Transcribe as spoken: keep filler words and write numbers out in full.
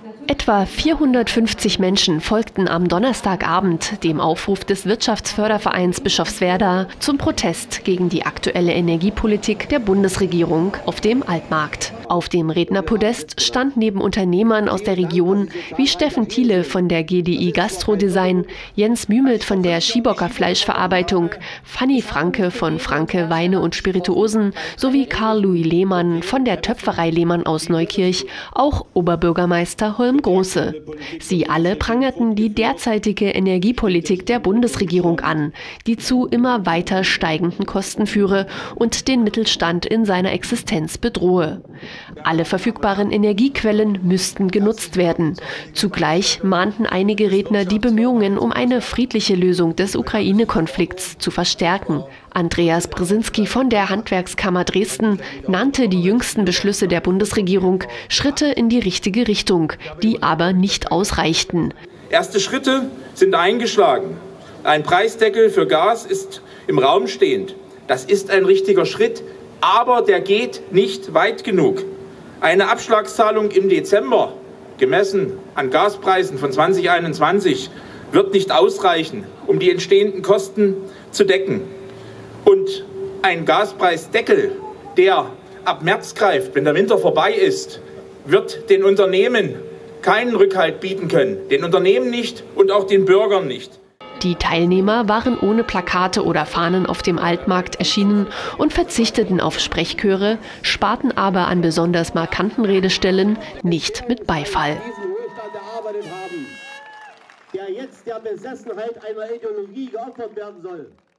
Etwa vierhundertfünfzig Menschen folgten am Donnerstagabend dem Aufruf des Wirtschaftsfördervereins Bischofswerda zum Protest gegen die aktuelle Energiepolitik der Bundesregierung auf dem Altmarkt. Auf dem Rednerpodest stand neben Unternehmern aus der Region wie Steffen Thiele von der G D I Gastrodesign, Jens Mümelt von der Schiebocker Fleischverarbeitung, Fanny Franke von Franke Weine und Spirituosen sowie Karl-Louis Lehmann von der Töpferei Lehmann aus Neukirch, auch Oberbürgermeister Holm Große. Sie alle prangerten die derzeitige Energiepolitik der Bundesregierung an, die zu immer weiter steigenden Kosten führe und den Mittelstand in seiner Existenz bedrohe. Alle verfügbaren Energiequellen müssten genutzt werden. Zugleich mahnten einige Redner die Bemühungen um eine friedliche Lösung des Ukraine-Konflikts zu verstärken. Andreas Brzezinski von der Handwerkskammer Dresden nannte die jüngsten Beschlüsse der Bundesregierung Schritte in die richtige Richtung, die aber nicht ausreichten. Erste Schritte sind eingeschlagen. Ein Preisdeckel für Gas ist im Raum stehend. Das ist ein richtiger Schritt, aber der geht nicht weit genug. Eine Abschlagszahlung im Dezember, gemessen an Gaspreisen von zweitausendeinundzwanzig, wird nicht ausreichen, um die entstehenden Kosten zu decken. Und ein Gaspreisdeckel, der ab März greift, wenn der Winter vorbei ist, wird den Unternehmen keinen Rückhalt bieten können. Den Unternehmen nicht und auch den Bürgern nicht. Die Teilnehmer waren ohne Plakate oder Fahnen auf dem Altmarkt erschienen und verzichteten auf Sprechchöre, sparten aber an besonders markanten Redestellen nicht mit Beifall. Der jetzt der Besessenheit einer Ideologie geopfert werden soll.